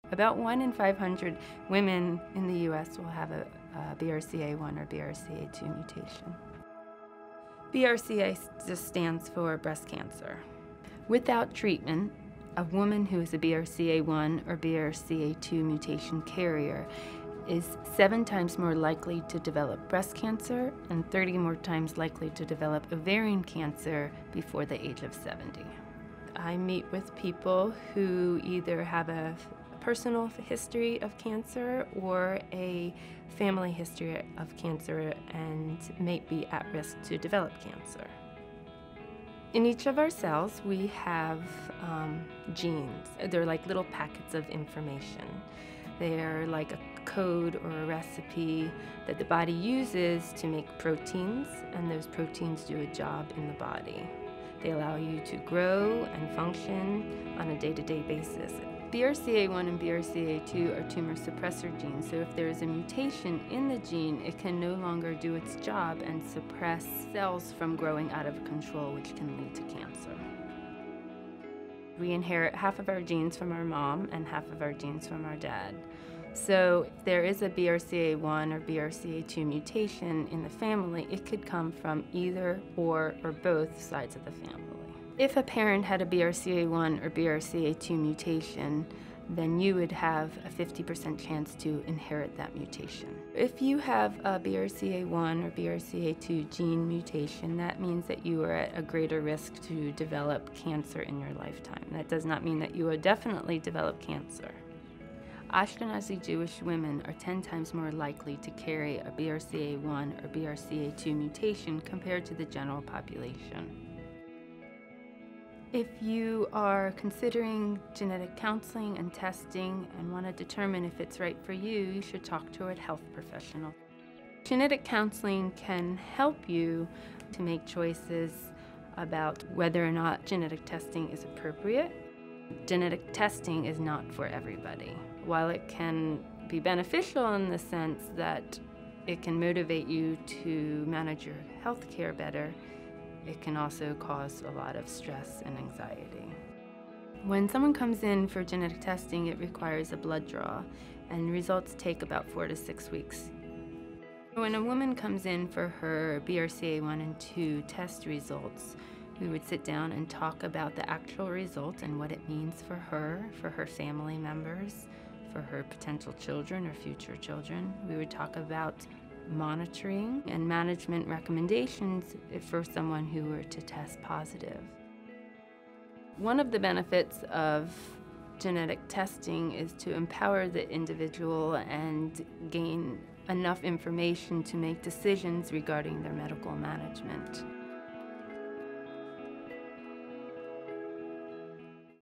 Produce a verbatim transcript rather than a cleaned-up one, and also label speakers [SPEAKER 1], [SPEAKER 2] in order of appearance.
[SPEAKER 1] About one in five hundred women in the U S will have a, a B R C A one or B R C A two mutation. B R C A just stands for breast cancer. Without treatment, a woman who is a B R C A one or B R C A two mutation carrier is seven times more likely to develop breast cancer and thirty more times likely to develop ovarian cancer before the age of seventy. I meet with people who either have a personal history of cancer or a family history of cancer and may be at risk to develop cancer. In each of our cells, we have um, genes. They're like little packets of information. They're like a code or a recipe that the body uses to make proteins, and those proteins do a job in the body. They allow you to grow and function on a day-to-day basis. B R C A one and B R C A two are tumor suppressor genes, so if there is a mutation in the gene, it can no longer do its job and suppress cells from growing out of control, which can lead to cancer. We inherit half of our genes from our mom and half of our genes from our dad. So if there is a B R C A one or B R C A two mutation in the family, it could come from either or or both sides of the family. If a parent had a B R C A one or B R C A two mutation, then you would have a fifty percent chance to inherit that mutation. If you have a B R C A one or B R C A two gene mutation, that means that you are at a greater risk to develop cancer in your lifetime. That does not mean that you will definitely develop cancer. Ashkenazi Jewish women are ten times more likely to carry a B R C A one or B R C A two mutation compared to the general population. If you are considering genetic counseling and testing and want to determine if it's right for you, you should talk to a health professional. Genetic counseling can help you to make choices about whether or not genetic testing is appropriate. Genetic testing is not for everybody. While it can be beneficial in the sense that it can motivate you to manage your health care better, it can also cause a lot of stress and anxiety. When someone comes in for genetic testing, it requires a blood draw, and results take about four to six weeks. When a woman comes in for her B R C A one and two test results, we would sit down and talk about the actual result and what it means for her, for her family members, for her potential children or future children. We would talk about monitoring and management recommendations for someone who were to test positive. One of the benefits of genetic testing is to empower the individual and gain enough information to make decisions regarding their medical management.